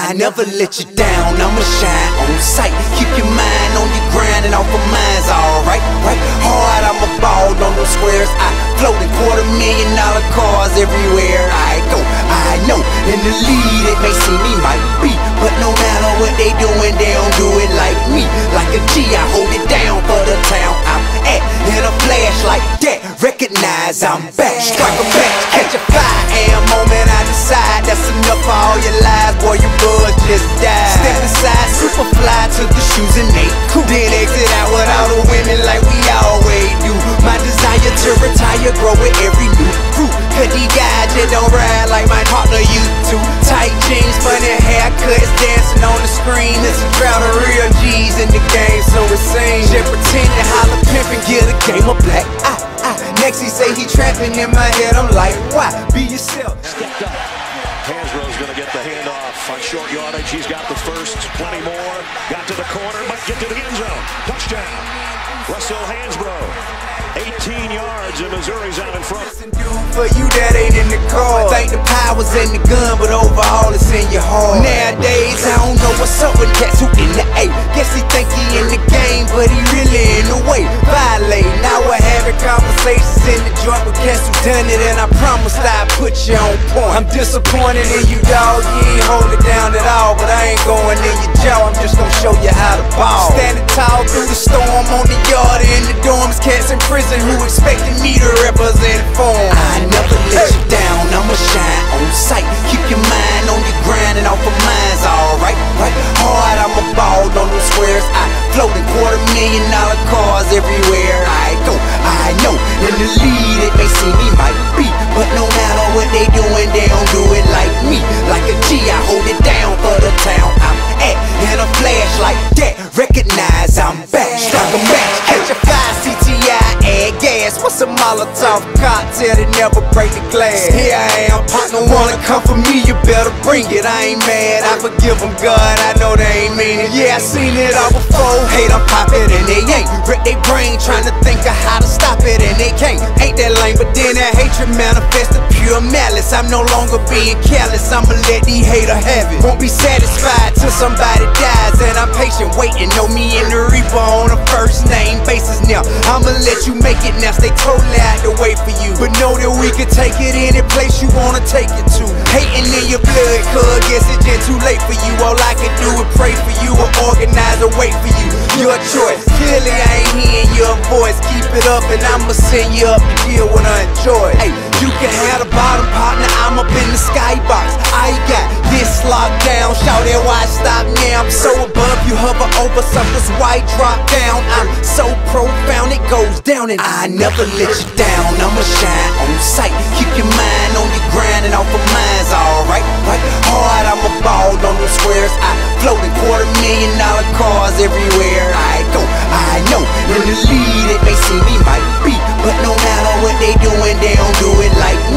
I never let you down, I'ma shine on sight. Keep your mind on your grind and off of mine's alright, right? Hard, I'ma ball on those squares. I float in $250,000 cars everywhere I go. I know in the lead it may seem me might be, but no matter what they doing, they don't do it like me. Like a G, I hold it down for the town I'm at. In a flash like that, recognize I'm back. Strike a match, catch a 5 AM moment, I decide that's enough for all your lies, boy, your buzz just died. Step inside, super fly, took the shoes and they cool. Then exit out with all the women like we always do. My desire to retire grow with every new crew. Cause these guys just don't ride like my partner used to. Tight jeans, funny haircuts, dancing on the screen. It's a drought of real G's in the game, so it seems. Just pretend to holler, pimp and get a game of black. Next he say he trapping in my head, I'm like, why? Be yourself. Stepped up. Hansbrough's gonna get the handoff on short yardage. He's got the first, plenty more. Got to the corner, might get to the end zone. Touchdown. Russell Hansbrough. 18 yards and Missouri's out in front. For you that ain't in the car, think the power's in the gun, but overall it's in your heart. Nowadays I don't know what's up with cats who in the A. Guess he think he in the game, but he really in the way. Violate. Now we're having conversations in the joint with cats who done it, and I promise I'll put you on point. I'm disappointed in you, dog. You ain't hold it down at all, but I ain't going in your jaw. I'm just gonna show you how to ball. Standing tall through the storm on the yard in the dorms, cats in prison who expected me to represent for 'em. I never let you down, I'ma shine on sight. Keep your mind on your grind and off of mine's alright, right? Hard, I'ma ball on those squares. I float in $250,000 cars everywhere I go. I know in the lead it may seem me might be, but no matter what they doing, they don't do it like me. Like a G, I hold it down for the town I'm at. In a flash like that, recognize I'm back. Strike a match, catch a 5 CTI, add gas. What's a Molotov cocktail that never break the glass? Here I am, partner, wanna come for me, you better bring it. I ain't mad, I forgive them, God, I know they ain't mean it. Yeah, I seen it all before, hate I'm poppin' and they ain't. Wreck they brain trying to think of how to stop it and they can't. Ain't that lame, but then that hatred manifests the pure malice. I'm no longer being careless, I'ma let these haters have it. Won't be satisfied till somebody dies, and I'm patient waiting. Know me in the reaper on a first name basis now. I'ma let you make it now, stay totally out the way for you, but know that we can take it any place you wanna take it to. Hating in your blood, cuz guess it's just too late for you. All I can do is pray for you or organize a wait for you. Your choice, clearly I ain't hearing your voice. Keep it up and I'ma send you up to deal when I enjoy it. Hey, you can have the bottom partner, I'm up in the skybox. I got this locked down, shout that why stop now. I'm so above you, hover over something's white drop down. I'm so profound, it goes down and I never let you down. I'ma shine on sight. Keep your mind on your grind and off of mine's alright, right? Hard, I'ma ball on those squares. I float in $250,000 cars everywhere I go. I know in the lead it may seem me might be, but no matter what they doing, they don't do it like me.